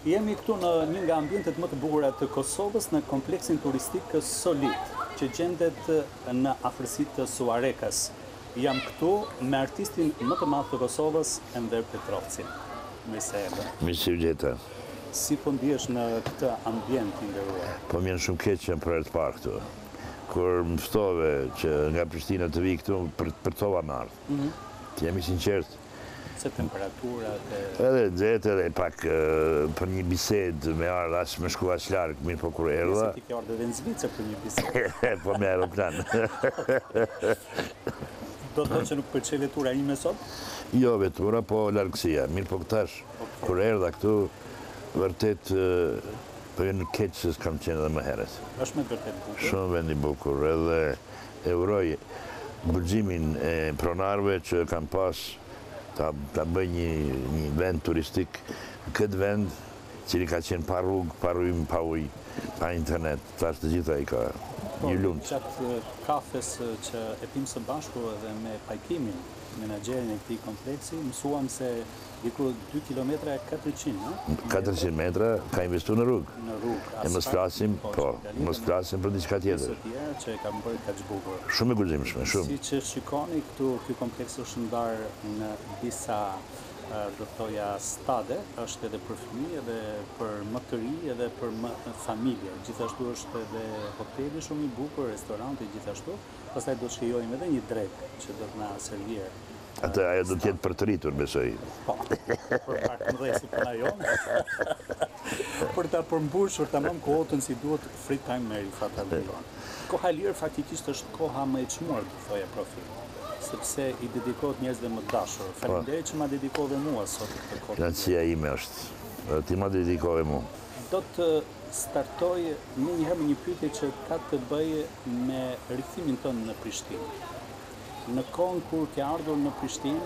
Jemi këtu në një nga ambientet më të bukura të Kosovës, në kompleksin turistik Solit, që gjendet në afërsitë të Suarekës. Jam këtu me artistin më të madh të Kosovës, Enver Petrovcin. Mirë se erdhe. Mirë se u gjeta. Si po ndihesh në këtë ambient i nderuar? Po më janë shumë keq që për të parë këtu. Kur më ftove që nga Prishtina të vi këtu, përtova në ardhë. Të jam i sinqert. Se temperaturat e... Edhe nxehtë edhe pak për një bisedë me ardhë as më shku as larg, mirë po kur erdha. Se ti ke ardhur edhe në Zvicër për një bisedë. Po me aeroplan. Do të thotë që nuk pëlqej vetura ime sot? Jo vetura, po largësia. Mirë po këtash, kur erdha këtu, vërtet po në keq se s'kam qenë edhe më herët. Është me vërtet bukur. Shumë vend i bukur, edhe e uroj guximin e pronarëve që kanë pas ta bëj një vend turistik në këtë vend, cili ka qenë pa rrugë, pa rrymë, pa ujë, pa internet, tash të gjitha i ka një lumt. Gjatë kafes që e pim së bashku edhe me pajkimin, menaxherin e këtij kompleksi, mësuam se diku 2 kilometra e 400, no? 400 metra ka investu në rrugë. Në rrugë, E mos flasim, mos flasim për diçka tjetër. Pjesë tjera që e kam bërë kaq bukur. Shumë e guximshme, shumë. Si që shikoni këtu, ky kompleks është ndarë në disa do thoja stade, është edhe për fëmijë, edhe për më të ri, edhe për familje. Gjithashtu është edhe hoteli shumë i bukur, restoranti gjithashtu. Pastaj do të shijojmë edhe një drek që do të na servir. Atë ajo do të jetë për të rritur, besoj. Po, për pak më dhe si puna jonë. Për ta përmbushur tamam kohën si duhet, free time me Rifat Alviron. Koha e lirë faktikisht është koha më e çmuar, të thoja profil, sepse i dedikohet njerëzve më dashur. Faleminderit që ma dedikove mua sot këtë kohë. Kënaqësia ime është, ti ma dedikove mua. Do të startoj njëherë me një pyetje që ka të bëjë me rikthimin tënd në Prishtinë. Në kohën kur ke ardhur në Prishtinë,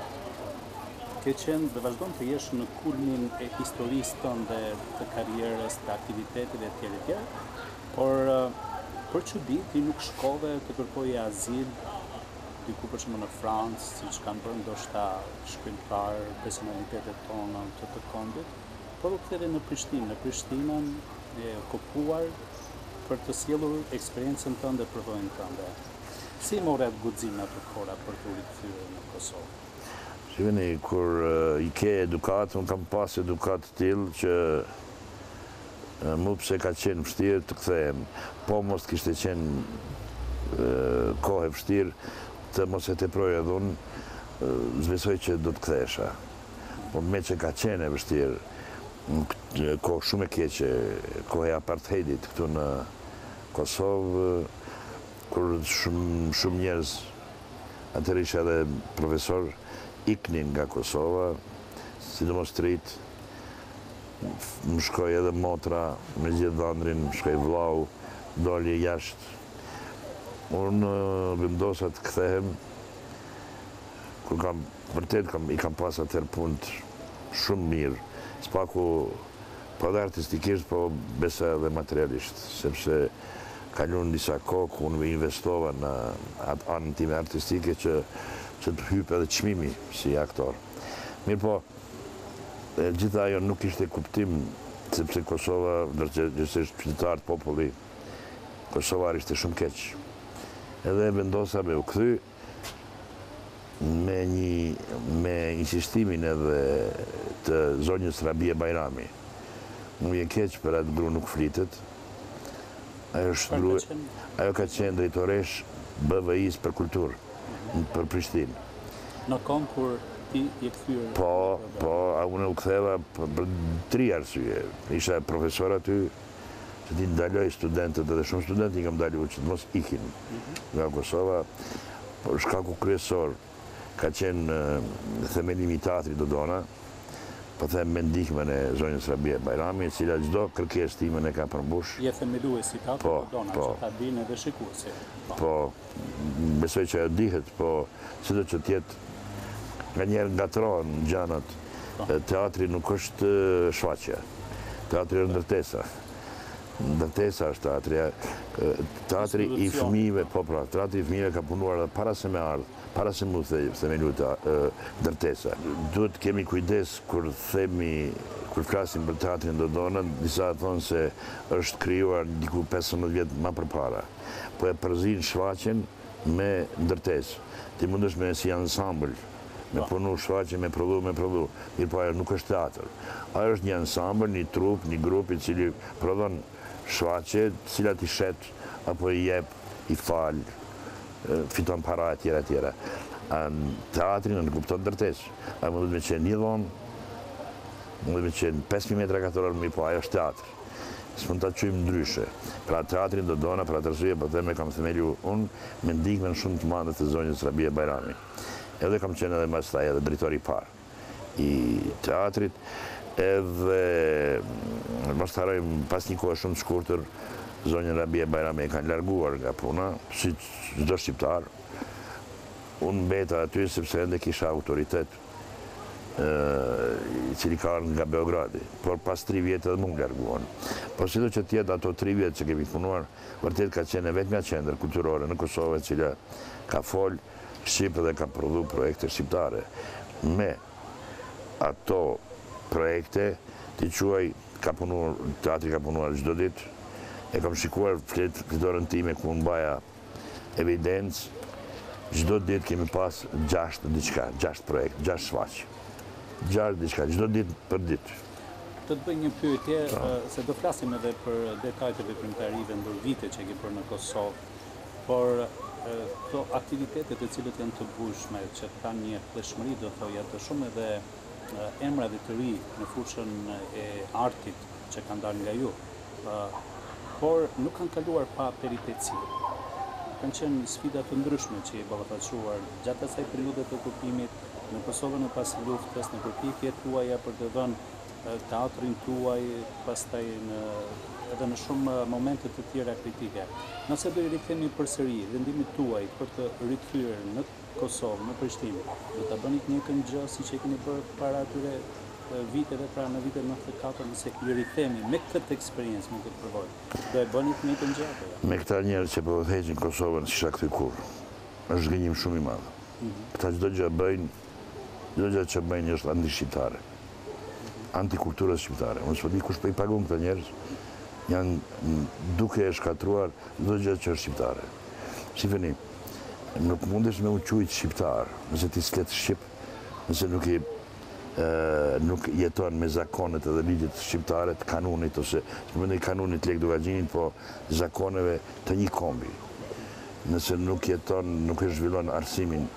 ke qenë dhe vazhdon të jesh në kulmin e historisë tënde, të karrierës, të aktivitetit e tjerë, por për çudi ti nuk shkove të kërkoje azil diku për shembull në Francë, siç kanë bërë ndoshta shkrimtar, personalitetet tona të kombit, por u kthe në Prishtinë, në Prishtinën e okupuar për të sjellur eksperiencën tënde, provojën tënde. Si more atë guxim atë kohë për të rikthyer në Kosovë? Shikoni, kur i ke edukat, unë kam pas edukat të tillë që mu pse ka qenë vështirë të kthehem, po mos kishte qenë kohë e vështirë, të mos e teproj edhe unë, zbesoj që do të kthehesha. Po me që ka qenë e vështirë, kohë shumë e keqe, kohë e apartheidit këtu në Kosovë, kur shumë njerëz, atëherë isha edhe profesor, iknin nga Kosova, sidomos të rit, më shkoj edhe motra, me gjithë dhëndrin, më shkoj vllau, dolje jashtë. Unë vendosa të kthehem, kur i kam pas atëherë punët shumë mirë, s'paku po dhe artistikisht, po besa edhe materialisht, sepse kalun disa kohë ku unë investova në atë anën time artistike që të hypë edhe çmimi si aktor. Mirë po, gjitha ajo nuk ishte kuptim, sepse Kosova, ndërgjithësisht qytetarët, populli kosovar ishte shumë keq. Edhe vendosa me u kthy me insistimin edhe të zonjës Rabie Bajrami. Nuk je keq për atë gru nuk flitet. Ajo ka qenë drejtoresh BVI-s për kulturë, për Prishtinë. Në kohën kur ti je kthyer? Po, unë u ktheva për 3 arsye. Isha profesor aty, që ti ndaloj studentët, edhe shumë studenti nga ndalu që të mos ikin nga Kosova, por shkaku kryesor ka qenë themelimi i teatrit Dodona, po them me ndihmën e zonjës Rabie Bajrami, e cila çdo kërkesë time ne ka përmbush. Je themeluesi i teatrit Dodona, që ta dinë edhe shikuesi. Po, besoj që ajo dihet, po sido që tjetë nga njerë ngatrohen gjanat. Teatri nuk është shfaqja, teatri është ndërtesa. ndërtesa është teatri i fëmijëve, po pra, teatri i fëmijëve ka punuar edhe para se me ardhë, para se mu themelu ndërtesa. Duhet kemi kujdes kur flasim për teatrin Dodona, disa thonë se është krijuar diku 15 vjetë më përpara. Po e përzin shfaqjen me ndërtesë. Ti mundesh me si ensemble, me punu shfaqje, me prodhu. Mirë po ajo nuk është teatr. Ajo është një ensemble, një trup, një grup i cili prodhon shfaqje, cilat i shet, apo i jep, i fal, fiton para etjera. Teatrin në kupton ndërtesë. Ajo mundet me qenë një dhomë, mundet me qenë 5.000 metra katror, mirë po ajo është teatr. Së mund të qujmë ndryshe. Pra teatrin Dodona, pra të rësuje, po theme kam themelu unë me ndikmen shumë të madhe të zonjës Rabia Bajrami. Edhe kam qenë edhe mas taj edhe drejtori parë i teatrit, edhe mas të harojmë pas një kohë shumë të shkurtër, zonjën Rabia Bajrami e kanë larguar nga puna, si çdo shqiptar. Unë mbeta aty sepse ende kisha autoritet, i cili ka nga Beogradi, por pas 3 vjetë edhe mund larguan. Por si do që tjetë ato 3 vjetë që kemi punuar, vërtet ka qenë vetmja qendër kulturore në Kosovë, cila ka folë Shqipë dhe ka prodhu projekte shqiptare. Me ato projekte, ti quaj, teatri ka punuar çdo ditë, e kam shikuar fletërën time ku unë baja evidencë, çdo ditë kemi pas 6 projekt, 6 shfaqje. 6 diçka, çdo ditë për ditë. Të bëj një pyetje, se do flasim edhe për detajt e veprimtarive ndër vite që ke bërë në Kosovë, por këto aktivitetet e cilët janë të bushme, që kanë një pleshmëri, do thoja, të shumë edhe emrave të ri në fushën e artit që kanë dalë nga ju, por nuk kanë kaluar pa peripeci. Kanë qenë sfida të ndryshme që i ballafaqsuar gjatë asaj periudhe të okupimit në Kosovën e pas luftës, në përpjekjet tuaja për të dhënë teatrin tuaj, pastaj edhe në shumë momente të tjera kritike. Nëse do i rikthemi përsëri vendimit tuaj për të rikthyer në Kosovë, në Prishtinë, do ta bëni të njëjtën gjë siç e keni bërë para atyre viteve, pra në vitet 94, nëse i rikthemi me këtë eksperiencë, me këtë përvojë, do e bëni të njëjtën gjë apo jo? Me këta njerëz që po heqin Kosovën s'isha kthy kurrë. Është gënjim shumë i madh. Këta çdo gjë që bëjnë është anti-shqiptare, anti-kulturës shqiptare. Unë s'po di kush po i pagun këta njerëz, janë duke e shkatruar çdo gjë që është shqiptare. Si vini, nuk mundesh me u quajt shqiptar, nëse ti s'let shqip, nëse nuk jeton me zakonet edhe ligjet shqiptare të kanunit, ose që mëndej kanunit lek Dugaxhinit, po zakoneve të një kombi. Nëse nuk jeton, nuk e zhvillon arsimin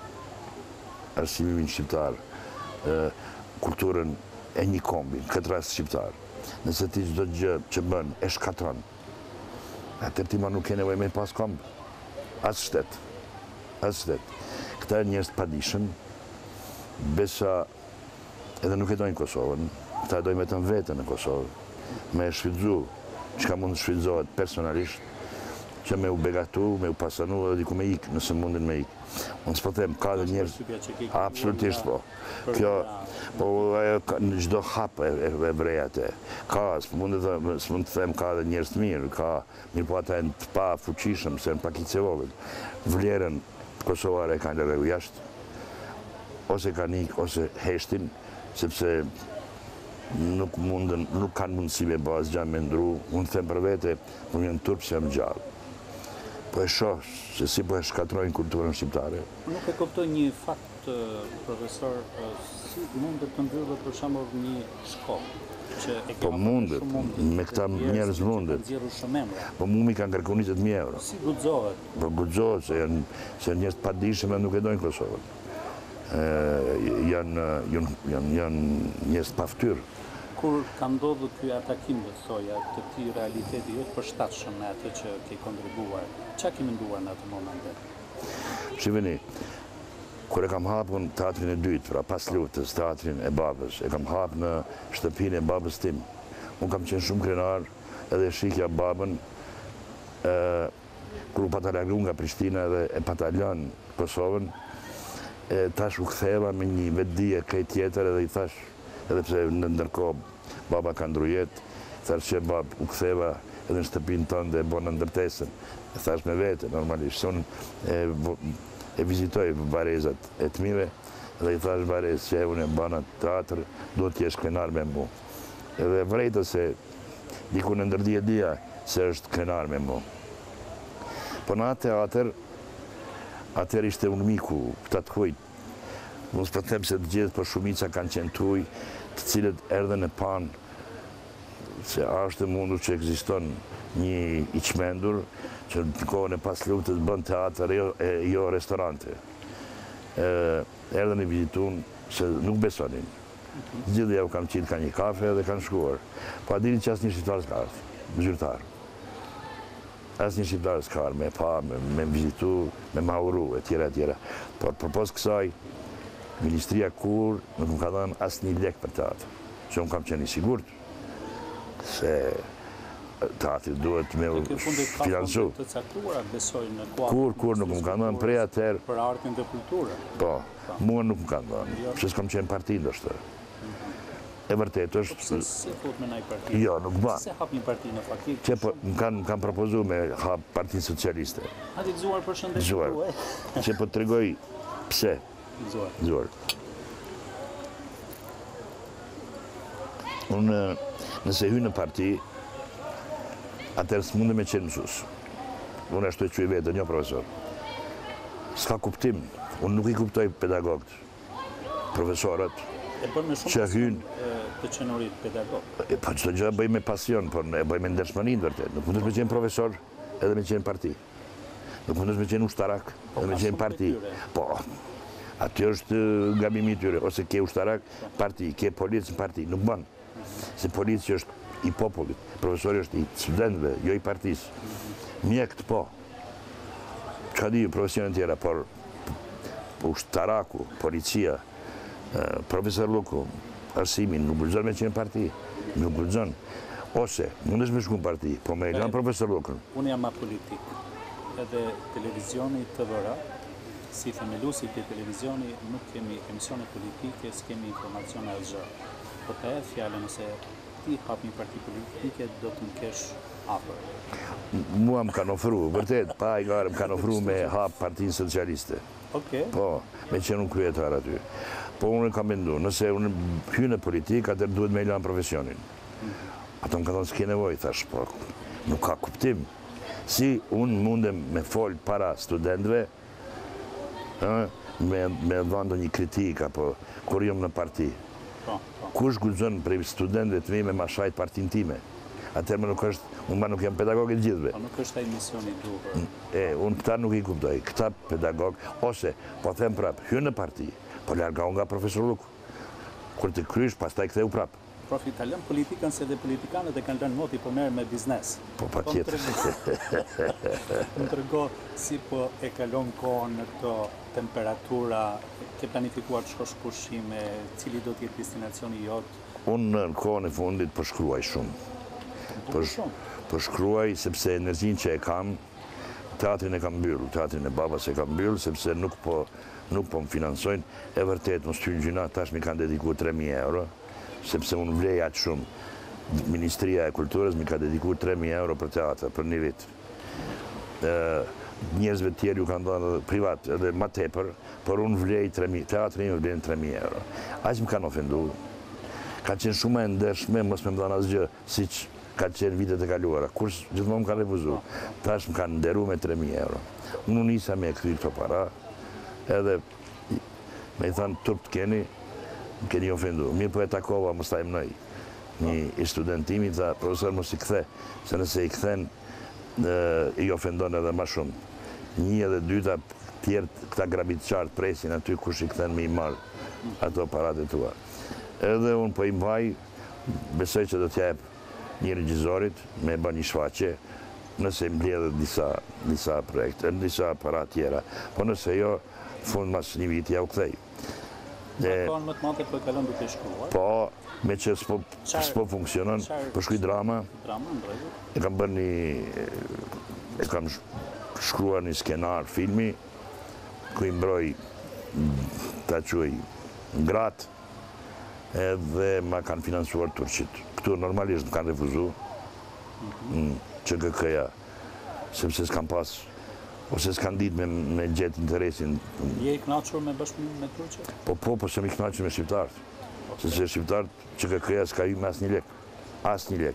shqiptar, kulturën e një kombi, në këtë rast shqiptar. Nëse ti çdo gjë që bën e shkatron, atëherë ti ma nuk ke nevojë me pas komb. As shtet. Këta njerëz të padishëm, besa edhe nuk e dojnë Kosovën, këta e dojnë vetëm veten në Kosovë, me e shfrytzu, çka mund të shfrytëzohet personalisht, që me u begatu, me u pasanu edhe diku me ikë, nëse mundin me ikë. Unë s'po them, ka dhe njerëz, absolutisht po. Kjo, po në çdo hap e vrejat e, ka, s'mund të them ka dhe njerëz të mirë, mirë po ata e në të pa fuqishëm, se në pakicë e vogël. Vlerën kosovare kanë lëregu jashtë, ose kanë ikë, ose heshtin, sepse nuk kanë mundësi me bazë gjanë me ndru. Unë them për vete, unë jam turp se jam gjallë. Po e shoh se si po e shkatrojnë kulturën shqiptare. Nuk e kuptoj një fakt, profesor, si mundet të mbyllët për shembull një shkollë? Po mundet, me këta njerëz mundet. Po mu mi kanë kërku 20.000 euro. Si guxohet? Po guxohet, se janë njerëz të padijshëm dhe nuk e dojnë Kosovën. Janë njerëz pa fytyrë. Kur ka ndodhur ky atakim, do thoja, të këtij realiteti jo të përshtatshëm me atë që ke kontribuar, çfarë ke menduar në atë moment? Shihni, kur e kam hapur teatrin e dytë, pra pas luftës, teatrin e babës, e kam hapur në shtëpinë e babës tim. Unë kam qenë shumë krenar, edhe shikja babën, kur u pata largu nga Prishtina dhe e pata lënë Kosovën, tash u ktheva me një vetdije krejt tjetër edhe i thash, edhe pse në ndërkohë baba ka ndrujet, thash që bab u ktheva edhe në shtëpinë tonë dhe bonë ndërtesën. E thash me vete, normalisht, se unë e vizitoj varezat e tmive, dhe i thash varez që unë e bëna teatr, do t'jesh krenar me mu. Edhe vrejtë se diku në ndërdi e dia se është krenar me mu. Po në atë teatr, atër ishte unë miku, këta të hujt. Mos për them se të gjithë për shumica kanë qenë tuj, të cilët erdhen e panë se është mundur që ekziston një i qmendur që në kohën e pas luftës bën teatr jo restorante. Erdhen i vizitun se nuk besonin. Gjithë ja u kam qitë ka një kafe dhe kanë shkuar. Po a dini që asë një shqiptar s'ka ardhë, zyrtar. Asë një shqiptar s'ka ardhë me pa, me vizitu, me mauru, e tjera. Por përpos kësaj, Ministria kur nuk më ka dhënë asë një lek për teatr. Që unë kam qenë i sigurt se teatri duhet me financu. Të caktuara besoj në Kur nuk më ka dhënë prej atëherë. Për artin dhe kulturën. Po, mua nuk më ka dhënë, se s'kam qenë parti ndoshta. E vërtet është... Pse se fut me naj parti? Jo, nuk ba. Se hap një parti në faktik? Që më kanë propozu me hap Partinë Socialiste. A ti gëzuar për shëndetje tuaj? Që po të tregoj pse. Gëzuar. Unë, nëse hy në parti, atërë s'mundë me qenë mësus. Unë ashtu e që i vetë, një profesor. S'ka kuptim. Unë nuk i kuptoj pedagogët, profesorët, që hynë... të qenurit pedagog. Po qëto gjë e bëj me pasion, por e bëj me ndershmërinë vërtet. Nuk mundesh me qenë profesor edhe me qenë parti. Nuk mundesh me qenë ushtarak edhe me qenë parti. Po, aty është gabimi i tyre. Ose ke ushtarak, parti, ke policë, parti. Nuk bën. Se polici është i popullit, profesori është i studentëve, jo i partisë. Mjekët, po. Ka di profesionet tjera, por ushtaraku, policia, profesor Luku, arsimin, nuk gullëzën me qenë parti, nuk gullëzën. Ose, mundesh me shku në parti, po me e lanë profesor Lukën. Unë jam apolitik, edhe televizioni TVR, si themelusi të televizioni, nuk kemi emisione politike, s'kemi informacione asgjë. Po të e fjallën nëse ti hap një parti politike, do të më kesh afër. Mua më kanë ofru, vërtet, pa i gare më kanë ofru me hap Partinë Socialiste. Po, me qenë unë kryetar aty. Po unë kam mendu, nëse unë hynë në politikë, atër duhet me lanë profesionin. Ato më ka thonë s'ke nevoj, thash, po nuk ka kuptim. Si unë mundem me folë para studentëve, me dhëndo një kritika, po kur jom në parti. Kush guxon prej studentëve të mi me ma shajt partinë time? Atër më nuk është, unë nuk jam pedagogit gjithve. Po nuk është ai misioni duhur. Unë këta nuk i kuptoj, këta pedagog, ose, po them prapë, hynë në parti, po larga unë nga profesor Luku. Kur të krysh, pas ta i ktheu prapë. Prof, italian politikën se dhe politikanët e kanë lënë moti po merë me biznes. Po pa tjetë. Më të rego si po e kalon kohën në këto temperatura, ke planifikuar të shkosh pushime, cili do t'jetë destinacioni jotë? Unë në kohën e fundit përshkruaj shumë. Përshkruaj sepse energjin që e kam, teatrin e kam mbyllë, teatrin e babas e kam mbyllë, sepse nuk po më financojnë. E vërtet, më stynë gjyna, tash mi kanë dediku 3.000 euro, sepse unë vlej atë shumë. Ministria e Kulturës mi ka dediku 3.000 euro për teatr, për një vit. Njerëzve tjerë ju kanë dhënë privat edhe ma tepër, por unë vlej 3.000, teatrin më vlejnë 3.000 euro. Aq më kanë ofendu. Ka qenë shumë e ndershme, mos me më dhënë asgjë, si që ka qenë vitet e kaluara. Kur gjithmonë më kanë refuzu, tash më kanë nderu me 3.000 euro. Unë nisa me e këthy këto para, edhe me i thanë turp të keni ofendu. Mirë po e takova, më staj mënoj. Një i studentimi, tha, profesor, mos i kthe, se nëse i kthen, i ofendon edhe ma shumë. Një edhe dyta tjertë, këta grabit qartë presin aty kush i kthen me i marë ato parate tua. Edhe unë po i mbaj, besoj që do t'jep një regjizorit me bë një shfaqe, nëse i mbledhe disa projekte, disa para tjera, po nëse jo, fund mas një vit ja u kthej. Kohën më të madhe po e kalon duke shkruar? Po, me që s'po funksionon, po shkruaj drama. Drama, në rregull. E kam bërë e kam shkruar një skenar filmi, ku i mbroj ta quaj ngrat, edhe ma kanë financuar Turqit. Këtu normalisht më kanë refuzu, QKK-ja, sepse s'kam pas, ose s'kan ditë me gjetë interesin. Je i kënaqur me bashkëpunimin me Turqin? Po s'jam i kënaqur me shqiptarët. Sepse shqiptarët QKK-ja s'ka hyrë me asnjë lek. Asnjë lek.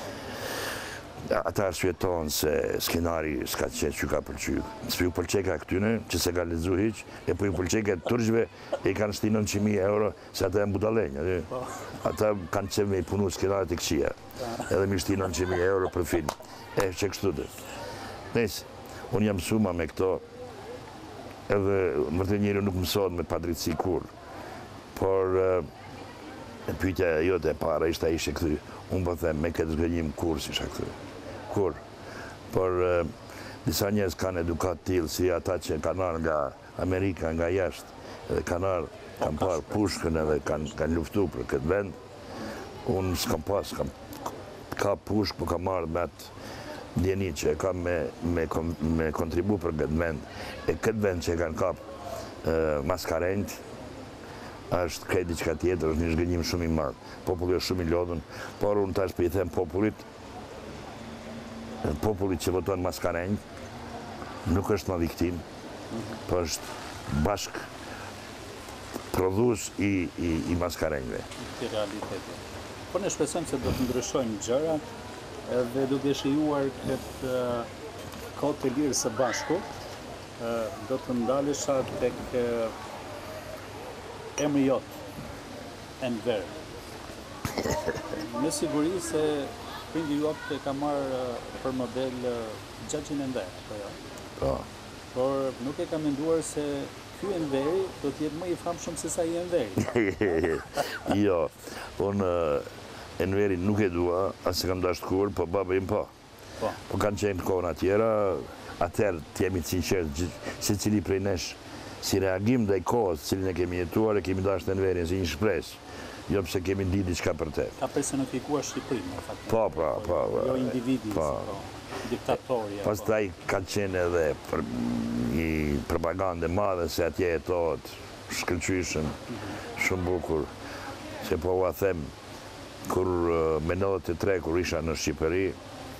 Ata arsyetojnë se skenari s'ka qenë që ka pëlqyer. S'u pëlqeka këtyne, që se ka lexu hiç, e po i pëlqeka turqve e kanë shti 900.000 euro se ata janë budallenj. Ata kanë qenë me i punu skenarit e këqia. Edhe mi shti 900.000 euro për film. Që kështu dhe. Nëjse, unë jam mësuma me këto, edhe mërte njëri nuk mësot me padritësi kur. Por, pyetja jote e para ishte ishe këthy. Unë po them, me këtë zgënjim kur si isha këthy. Kur. Por, disa njerëz kanë edukat tillë si ata që kanë arë nga Amerika, nga jashtë, edhe kanë arë, kanë parë pushkën edhe kanë luftu për këtë vend. Unë s'kam pas, ka pushkë, po kam marrë me atë djeni që e kam me kontribu për këtë vend. E këtë vend që e kanë kapë maskarenjt, është krejt diçka tjetër, është një zhgënjim shumë i madh. Populli është shumë i lodhën, por unë tash po i them popullit që voton maskarenjt, nuk është ma viktim, por është bashk prodhues i maskarenjve. Këti realiteti. Po ne shpresojmë se do të ndryshojnë gjërat edhe duke shijuar këtë kohë të lirë së bashku, do të ndalesha tek emri jot, Enver. Me siguri se prindi jot e ka marrë për model Xhaxhin Enver, apo jo? Po. Por nuk e ka menduar se ky Enveri do të jetë më i famshëm se sa i Enveri. Jo, unë Enverin nuk e dua, asë kam dashtë kur, po baba im po. Po kanë qenë kohën atjera, atëherë të jemi të sinqertë, se cili prej nesh, si reagim dhe i kohës cilin e kemi jetuar, e kemi dashtë Enverin si një shpresë, jo pse kemi di diçka për te. Ka personifikuar Shqipërinë, në fakt. Po. Jo individi, diktatorja. Pastaj ka qenë edhe një propagandë madhe se atje jetohet shkëlqyshëm, shumë bukur, se po ua them, kur me 93, kur isha në Shqipëri,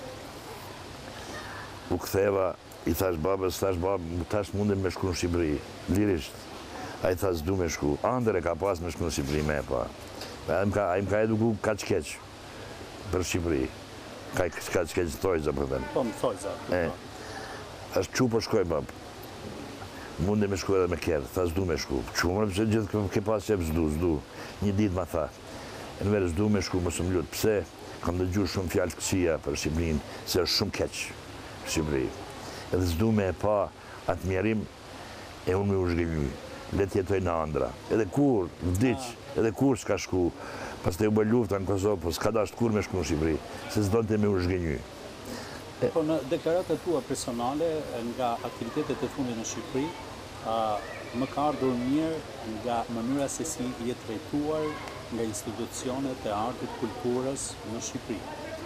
u ktheva, i thash babës, tash mundem me shku në Shqipëri, lirisht. A i thash du me shku, andere ka pas me shku në Shqipëri me pa. A im ka eduku kaq keq për Shqipëri. Kaq keq thojza për them. Po, më thojza. Thash qu po shkoj babë. Mundem me shku edhe me kjerë, thash du me shku. Qumër, pëse gjithë ke pas qep zdu. Një dit ma tha. Enver s'du me shku, mësë më lutë. Pse? Kam dëgju shumë fjallë këqia për Shqipërinë, se është shumë keq Shqipëri. Edhe s'du me e pa atë mjerim, e unë me u zhgënjy. Let jetoj në Andra. Edhe kur, vdiq, edhe kur s'ka shku, pas të u bë lufta në Kosovë, po s'ka dasht kur me shku në Shqipëri, se s'donte me u zhgënjy. Po në deklaratët tua personale, nga aktivitetet e fundit në Shqipëri, më ka ardhur mirë nga mënyra se si je trajtuar nga institucionet e artit, kulturës në Shqipëri.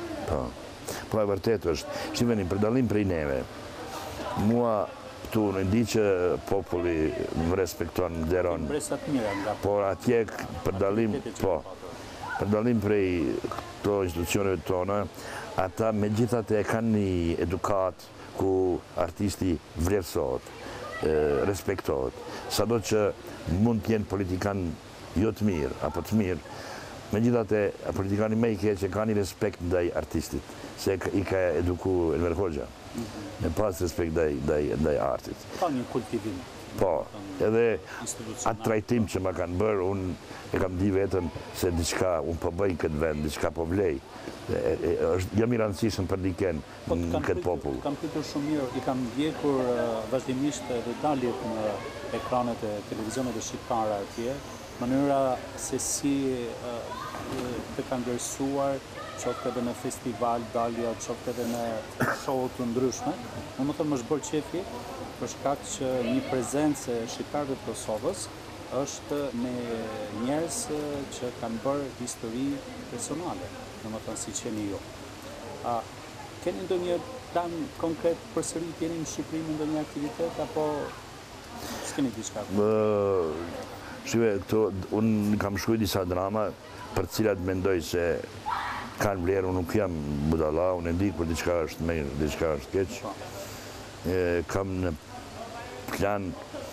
Po e vërtet është, shqipëni, për dallim prej neve, mua këtu në ndi që populli më respekton, më deron, por atje për dallim prej këto institucioneve tona, ata me gjithat e kanë një edukat ku artisti vlerësohet, respektohet. Sado që mund t'jenë politikan jo të mirë, apo të mirë, me gjithat e politikani me i keqe ka një respekt ndaj artistit, se i ka eduku Enver Hoxha, me pas respekt ndaj artit. Ka një kultivim. Po, edhe atë trajtim që ma kanë bërë, unë e kam di vetën se diçka unë po bëj këtë vend, diçka po vlej. Jam i rëndësishëm për diken në këtë popull. Kam pritur shumë mirë, i kam ndjekur vazhdimisht edhe daljet në ekranet e televizionet e shqiptare atje, mënyra se si të kanë vlerësuar, qoftë edhe në festival, dalja, qoftë edhe në show të ndryshme. Unë më thëmë është bërë qefi, për shkak që një prezencë e shqiptarëve të Kosovës është me njerëz që kanë bërë histori personale, domethënë si qeni ju. Keni ndonjë plan konkret përsëri jeni në Shqipëri në ndonjë aktivitet apo s'keni diçka? Shive, unë kam shkruaj disa drama për cilat mendoj se kanë vlerë, unë nuk jam budalla, unë e di kur diçka është mirë, diçka është keq. Kam në plan,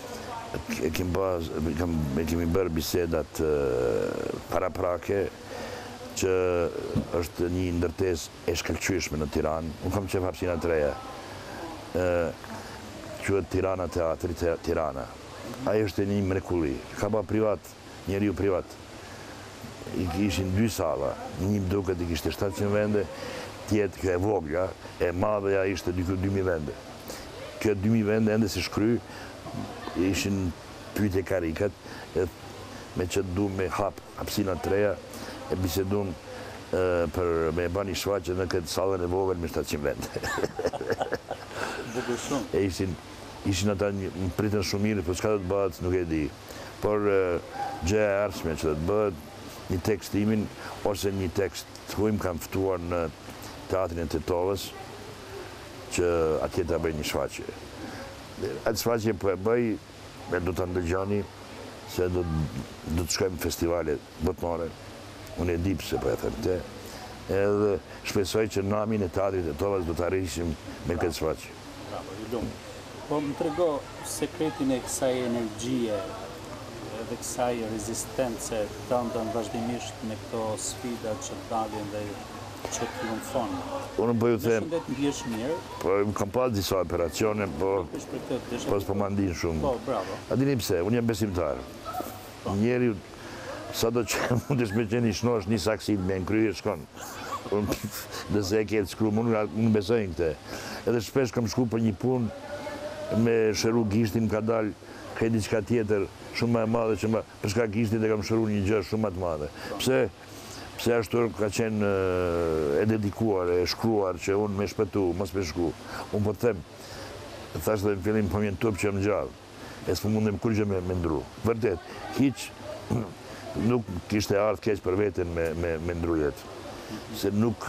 kemi bërë bisedat paraprake, që është një ndërtesë e shkëlqyeshme në Tiranë. Unë kam qef hapësina të reja. Quhet Tirana Teatri Tirana. Ajo është një mrekulli. Ka ba privat, njeriu privat. Ishin 2 salla, një duket i kishte 700 vende, tjetë kjo e vogla, e madheja ishte 2000 vende. Kjo 2000 vende ende si shkry, ishin pyetje karikat, me që du me hapësina të reja, e bisedum për me bani shfaqe në këtë sallën e vogël me 700 vende. Bukur shumë. E ishin ata më pritën shumë mirë, po çka do të bëhet nuk e di. Por gjë e ardhshme që do të bëhet një tekstimin ose një tekst huim kam ftuar në Teatrin e Tetovës që atje ta bëj një shfaqje. Atë shfaqje po e bëj, e do ta ndëgjoni se do të shkojmë në festivale botërore. Unë e di pse po e them te. Edhe shpresoj që namin e Teatrit të Tetovës do të arrishim me këtë shfaqje. Bravo, i lumë. Po më trego sekretin e kësaj energjie dhe kësaj rezistence të ndën vazhdimisht me këto sfida që dalin dhe që triumfon. Unë po ju them, Shëndet ndjesh mirë. po kam pas disa operacione, po s'po më ndin shumë. Po, bravo. A dini pse? Unë jam besimtar. Njeri, sa do që mund të shmeqen i shnosh një saksit me në krye shkon. Dhe se e ketë shkru, unë besoj në këte. Edhe shpesh kam shku për një pun, me shëru gishtin ka dalë, ka diçka tjetër, shumë më e madhe që përshka gishtit e kam shëru një gjë shumë më të madhe. Pse ashtu ka qenë e dedikuar, e shkruar që unë me shpëtu, mos me shku. Unë po të them, thash dhe në fillim po mjenë tup që jam gjallë, e s'po mundem kur gjë me ndru. Vërtet, hiq nuk kishte ardhë keq për veten me ndru jetë. Se nuk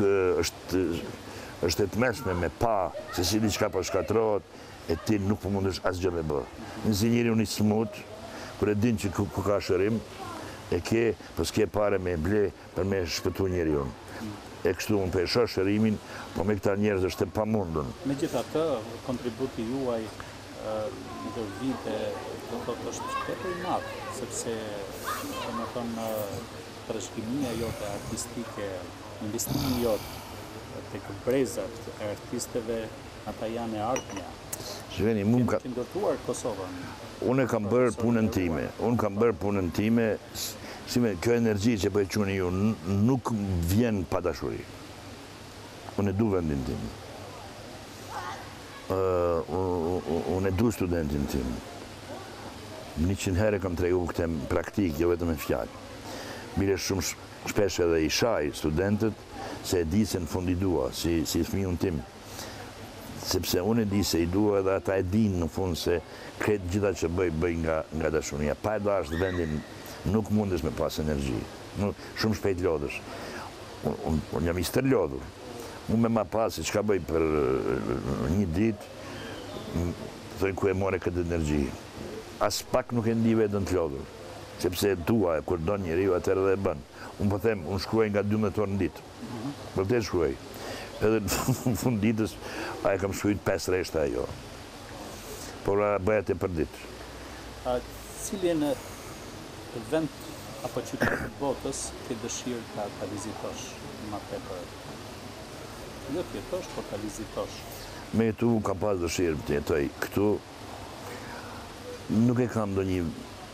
është e të mërshme me pa, se si diçka po shkatrohet, e ti nuk po mundesh asgjë me bë. Nëse njeri unë i smut, kur e din që ku ka shërim, e ke, po s'ke pare me ble për me shpëtu njeri unë. E kështu unë për e shoh shërimin, po me këta njerëz është e pamundun. Megjithatë, kontributi juaj në vite do të është tepër i madh, sepse domethënë trashëgimia jote artistike, investimi jot tek brezat e artistëve, ata janë e ardhmja. Shveni, Që ndërtuar Kosovën. Unë kam bërë punën time, si me kjo energji që po e quani ju, nuk vjen pa dashuri. Unë e du vendin tim. Unë e du studentin tim. 100 herë kam tregu këtë praktik, jo vetëm e fjalë. Mire shumë shpesh edhe i shaj studentët, se e di se në fund i dua, si fëmijën tim. Sepse unë e di se i dua edhe ata e din në fund se kretë gjitha që bëj nga dashuria. Pa e dash të vendin nuk mundesh me pas energji. Shumë shpejt lodhësh. Unë jam i stërlodhur. Unë me ma pas se çka bëj për një ditë, thojnë ku e more këtë energji. As pak nuk e ndi vetën të lodhur. Sepse dua, kur do njeriu atëherë dhe e bën. Unë po them, unë shkruaj nga 12 orë në ditë. Vërtet shkruaj. Edhe në fund ditës, a e kam shkruajt 5 reshta ajo. Por bëhet e për ditë. Cilin vend apo qytet të botës ke dëshirë ta vizitosh më tepër? Jo të jetosh, po ta vizitosh. Me jetu kam pas dëshirë të jetoj këtu. Nuk e kam do një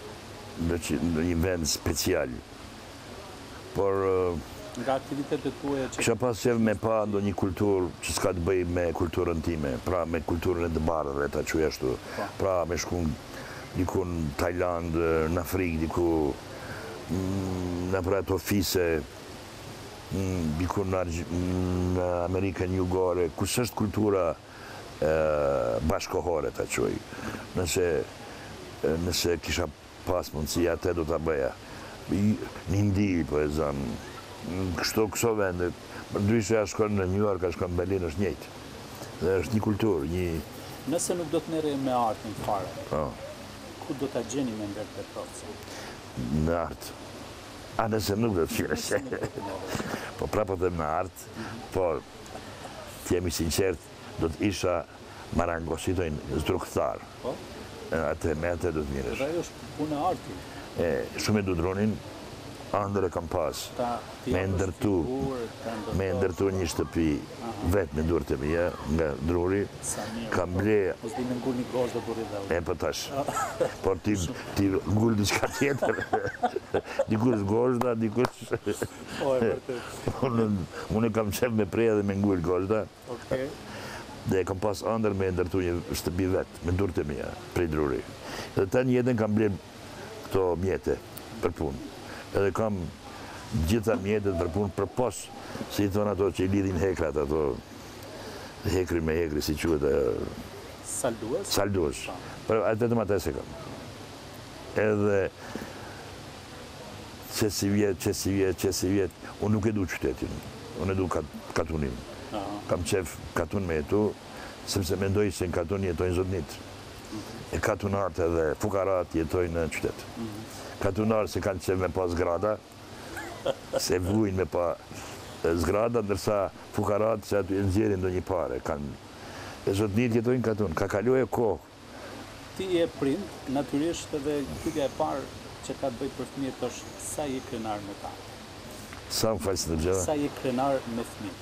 vend special. Por nga aktivitetet tuaja që... Kisha pas qef me pa ndo një kulturë që s'ka të bëj me kulturën time, pra me kulturën e të bardhëve, ta quja ashtu. Pra me shku diku në Tajland, në Afrikë, diku në pratë ofise, diku në Amerikën Jugore, kus është kultura bashkohore, ta quaj. Nëse kisha pas mundësi, atë do t'a bëja. Një ndi, po e zanë, këso vende, ndryshe a shkon në New York, a shkon në Berlin, është njëjtë. Dhe është një kulturë, një... Nëse nuk do të merre me artin fare, ku do t'a gjeni me Enver Petrovcin? Në artë. A nëse nuk do të qyre. Po prapë dhe me artë, po të jemi sinqert, do të isha marangositojnë zdrukthar. Atë me atë do të mirësh. Dhe ajo është punë e arti. Shumë e du dronin, andër e kam pas, me ndërtu një shtëpi vetë me durët e mija, nga druri, kam ble... Mos di me ngull një gosht dhe duri dhe. E për tash, por ti ngull diçka tjetër, dikush goshda, dikush... Po, e vërtet. Unë kam qef me preja dhe me ngull goshda, Okej. dhe kam pas andër me ndërtu një shtëpi vetë, me durët e mija, prej druri. Dhe ta një jetën kam ble këto mjete për punë. Edhe kam gjitha mjetet për punë për pos, si i thonë ato që i lidhin hekrat, ato hekri me hekri, si quhet Saldues? Saldues. Për vetëm atë se kam. Edhe qesi vjet, unë nuk e du qytetin, unë e du katunin. Kam qef katun me jetu, sepse mendoj se në katun jetojnë zotnit. E katunarët edhe fukarat jetojnë në qytet. Katunarë se kanë qef me pa zgrada, se vujnë me pa zgrada, ndërsa fukarat se aty e nxjerrin do një pare. E zotnit jetojnë katun, ka kalu e kohë. Ti je prind, natyrisht edhe pyetja e parë që ka të bëjë për fëmijët është sa je krenar me ta. Sa më falë së të gjëra? Sa je krenar me fëmijët?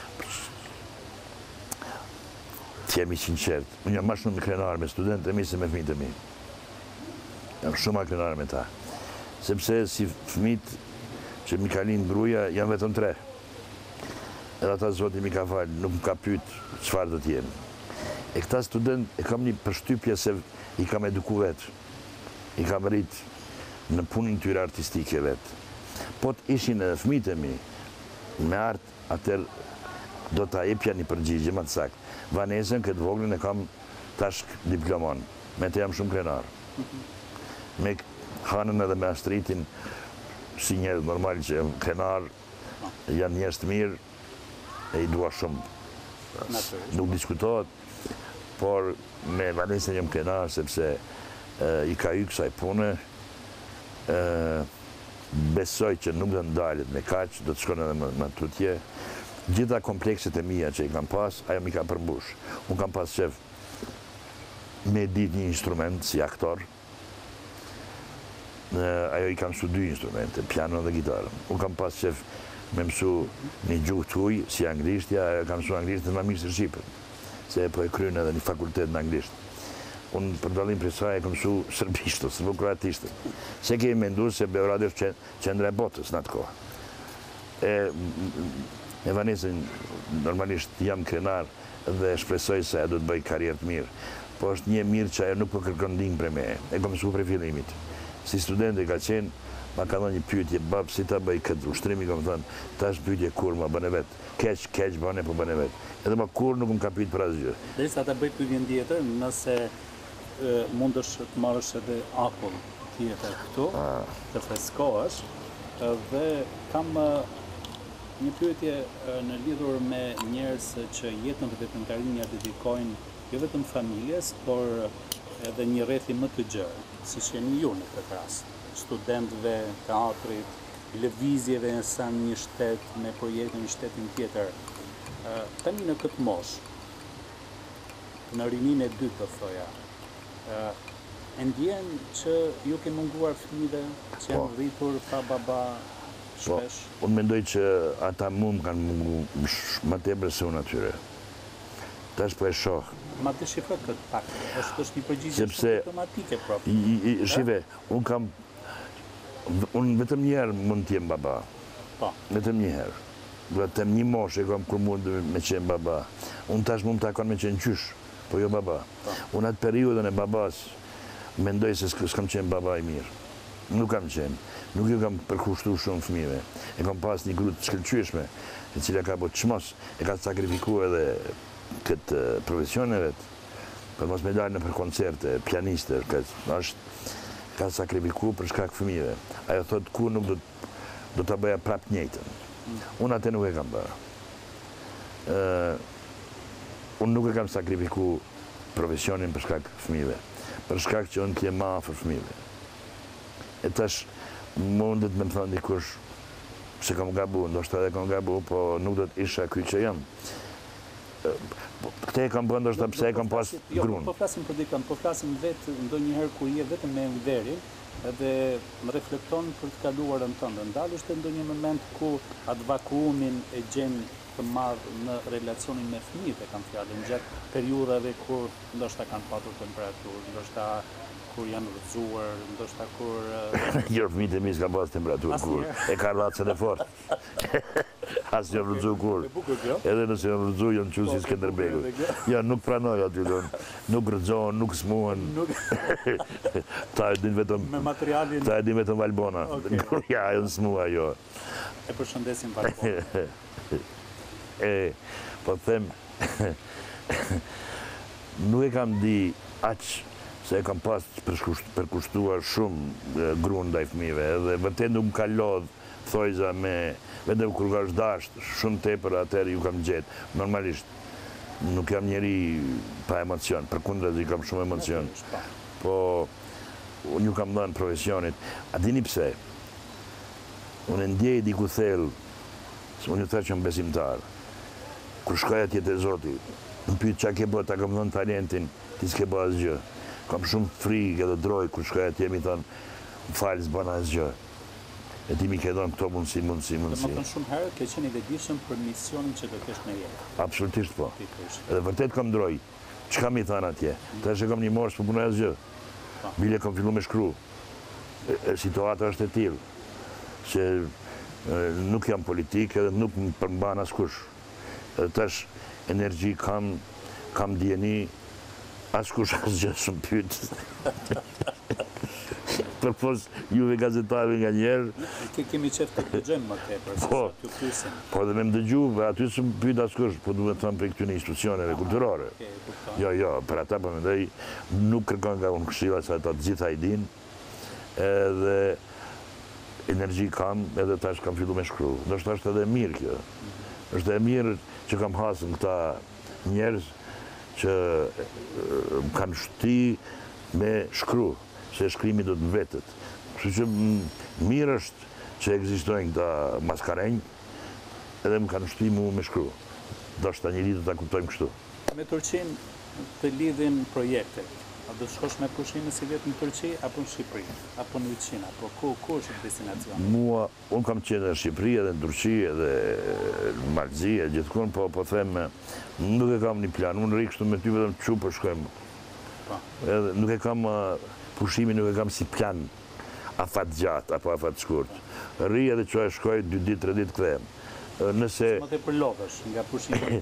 Të jemi sinqert, unë jam ma shumë krenar me studentë e mi se me fëmijët e mi. Jam shumë ma krenar me ta. Sepse si fëmijët që mi kalin gruja, jam vetëm 3. Edhe ata zoti mi ka falë, nuk më ka pyet çfarë do t'jenë. E këta student e kam një përshtypje se i kam eduku vetë. I kam rrit në punën tyre artistike vetë. Po të ishin fëmijët e mi me artë, atër do t'a jepja një përgjigje më të saktë. Vanesën, këtë voglin e kam tashk diplomon. Me të jam shumë krenar. Me Hanën edhe me Astritin, si njerëz normal që jam krenar, janë njerëz të mirë, e i dua shumë. Nuk diskutohet, por me Vanesën jam krenar, sepse i ka hyjë kësaj pune, besoj që nuk do të ndalet me kaq, do të shkon edhe më tutje. Gjitha komplekset e mija që i kam pas, ajo mi ka përmbush. Unë kam pas qef me dit një instrument si aktor, ajo i kam mësu 2 instrumente, piano dhe gitarën. Unë kam pas qef me mësu një gjuhë të huj, si anglishtja, ajo kam mësu anglishtën ma mirë se shqipën, se po e krynë edhe një fakultet në anglisht. Unë për dallim për saj e kam mësu sërbishtën, sërbokratistën. Se kemi mendu se Beogradi është qendra e botës në atë kohë. E Vanesën, normalisht jam krenar dhe shpresoj se ajo do të bëj karrierë të mirë, po është një mirë që ajo nuk po kërkon ndihmë prej meje, e kam mësu prej fillimit. Si student e ka qenë, ma ka dhënë një pyetje, bab, si ta bëj këtë ushtrimi, kam thënë, tash pyetje kur ma bën e vetë, keq bën e po bën e vetë. Edhe ma kur nuk më ka pyet për asgjë. Derisa ta bëj pyetjen tjetër, nëse mundesh të marrësh edhe akull tjetër këtu, të freskohesh, dhe kam një pyetje në lidhur me njerëz që jetën dhe veprimtarinë ja dedikojnë jo vetëm familjes, por edhe një rrethi më të gjerë, siç jeni ju në këtë rast, studentëve, teatrit, lëvizjeve në san një shtet me projekte në shtetin tjetër. Tani në këtë moshë, në rinin e dytë do thoja, e ndjen që ju ke munguar fëmijëve që janë rritur pa baba shpesh? Unë mendoj që ata mund kanë mungu më tepër se unë atyre. Tash po e shoh. Ma të shifrë këtë pak, është një përgjigje shumë automatike propë. Shive, unë vetëm njëherë mund t'jem baba. Vetëm njëherë. Vetëm një moshë e kam kur mund me qenë baba. Unë tash mund t'akon me qenë qysh, po jo baba. Unë atë periudën e babas, mendoj se s'kam qenë baba i mirë. Nuk kam qenë. Nuk ju kam përkushtu shumë fëmijëve. E kam pas një grup të shkëlqyeshme, e cila ka po çmos, e ka sakrifiku edhe këtë profesion e vetë, për mos me dalë në për koncerte, pianiste, ka sakrifiku për shkak fëmijëve. Ajo thotë kur nuk do të bëja prap njëjtën. Unë atë nuk e kam bërë. Unë nuk e kam sakrifiku profesionin për shkak fëmijëve, për shkak që unë t'jem ma afër fëmijëve. E tash, mundet me më thënë dikush se kam gabu, ndoshta edhe kam gabu, po nuk do të isha ky që jam. Këte e kam bërë ndoshta pse e kam pas grunë. Po flasim për dikën, po flasim vetë ndonjëherë kur je vetëm me verin, edhe më reflekton për të kaluarën tënde. Ndalësht e ndonjë moment ku atë vakuumin e gjen të madh në relacionin me fëmijët, e kam fjalën, gjatë periudhave kur ndoshta kanë patur temperaturë, ndoshta kur janë rrëzuar, ndoshta kur... Jo, fëmijët e mi s'kan pas temperaturë kur, e ka rracën e fort. As janë rrëzu kur. Edhe nëse janë rrëzu, janë që si Skënderbegu. Ja, nuk pranoj aty donë, nuk rrëzohen, nuk smuhen. Ta e din vetëm... Me materialin... Ta e din vetëm Valbona. Ja, janë smua, jo. E përshëndesim Valbona. Po them, nuk e kam di aq se e kam pas përkushtuar shumë grunë ndaj fëmijëve, edhe vërtet nuk më ka lodh thojza me, vetëm kur ka është dasht, shumë tepër atëherë ju kam gjetë. Normalisht, nuk jam njeri pa emocion, përkundër i kam shumë emocion. Po, unë ju kam dhënë profesionit. A dini pse? Unë ndjej diku thellë, se unë ju thërë që më besimtar. Kur shkoj atje te Zoti, më pyet çka ke bërë, ta kam dhënë talentin, ti s'ke bërë asgjë. Kam shumë frikë edhe droj, kur shkoj atje mi thonë, më falë, s'bën asgjë. E ti mi ke dhënë këto mundësi. Dhe më thënë shumë herë, ke qenë i vetëdijshëm për misionin që do kesh në jetë. Absolutisht po. Edhe vërtet kam droj. Çka mi thanë atje? Tash e kam një moshë, s'po punoj asgjë. Bile kam fillu me shkru. Situata është e tillë, që nuk jam politik edhe nuk më përmban askush. Edhe tash energji kam djeni, askush asgjë shumë pyet. Përpos juve gazetarëve nga njerë... Kemi qef të dëgjojmë më tepër, se sa t'ju pyesim. Po edhe me më dëgju, aty s'm pyet askush, po duhet të thëmë për këtyne institucioneve kulturore. Jo, për ata po mendoj, nuk kërkon nga unë këshilla se ata të gjitha i din, edhe energji kam, edhe tash kam fillu me shkru. Ndoshta është edhe mirë kjo. Është edhe mirë që kam hasën këta njerëz që më kanë shti me shkru, se shkrimi do të vetët. Kështu që mirë është që ekzistojnë këta maskarenjë, edhe më kanë shti mu me shkru. Do shta një ditë të ta kuptojmë kështu. Me Turqin të lidhin projekte. A do të shkosh me pushime si vetë në Turqi, apo në Shqipëri, apo në Uqina, apo ku është destinacion? Mua, unë kam qenë në Shqipëri, edhe në Turqi, edhe në Malzi, e gjithkun, po them, nuk e kam një plan. Unë rikështu me ty vetëm që për shkojmë. Edhe nuk e kam pushimi, nuk e kam si plan afat gjatë, apo afat shkurt. Rri edhe që e shkoj 2 ditë, 3 ditë këthem. Nëse... Më të përlodhësh nga pushimi.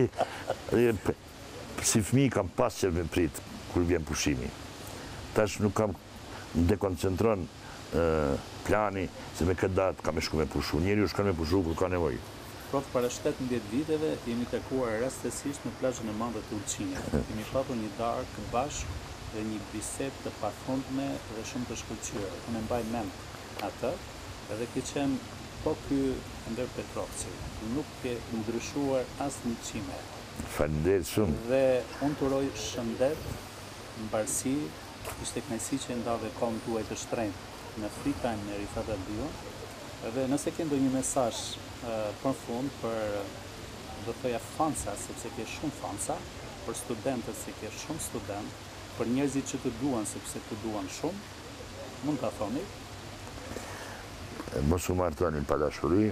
Si fëmi kam pas që me pritë kur vjen pushimi. Tash nuk kam dekoncentron plani se me këtë datë kam e shku me pushu. Njeri u shkan me pushu kur ka nevoj. Prof, para 17 viteve jemi takuar rastësisht në plazhën e madhe të Ulqinit. Kemi patur një darkë bashkë dhe një bisedë të pafundme dhe shumë të shkëlqyer. Unë mbaj mend atë, edhe ke qenë po ky Ender Petrovci. Nuk ke ndryshuar as një qime. Faleminderit shumë. Dhe unë të uroj shëndet, mbarësi, ishte kënaqësi që ndave kohën tuaj të shtrenjtë në free time në Rifat Albion. Edhe nëse ke ndonjë mesazh për fund për, do të thoja, fansa, sepse ke shumë fansa, për studentët se ke shumë student, për njerëzit që të duan sepse të duan shumë, mund ta thoni? Mos u martoni pa dashuri.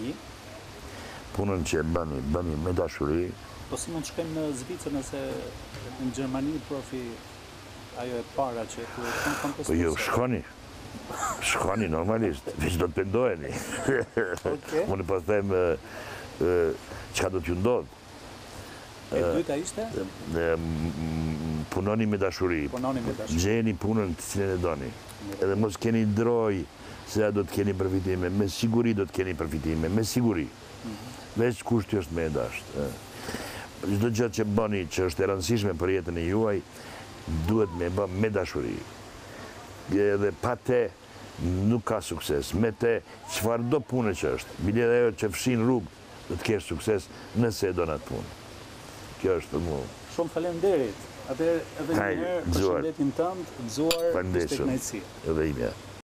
Punën që e bëni me dashuri. Po si mund të shkojmë në Zvicër nëse në Gjermani, profi, ajo e para që ku e kanë kompostuar? Po jo, shkoni normalisht, veç do të pendojeni. Unë po them çka do t'ju ndodh. E dyta ishte? Punoni me dashuri. Gjeni punën të cilën e doni. Edhe mos keni droj se do të keni përfitime. Me siguri do të keni përfitime, me siguri. Veç kushti është me dashtë. Çdo gjë që bëni që është e rëndësishme për jetën e juaj, duhet me bë me dashuri. Edhe pa te nuk ka sukses. Me te, çfarë do punë që është, bile edhe ajo që fshin rrugë, do të kesh sukses nëse e do në atë punë. Kjo është për mua. Shumë faleminderit. Atëherë edhe një herë përshëndetin tënd, gëzuar, ishte kënaqësi. Edhe imja.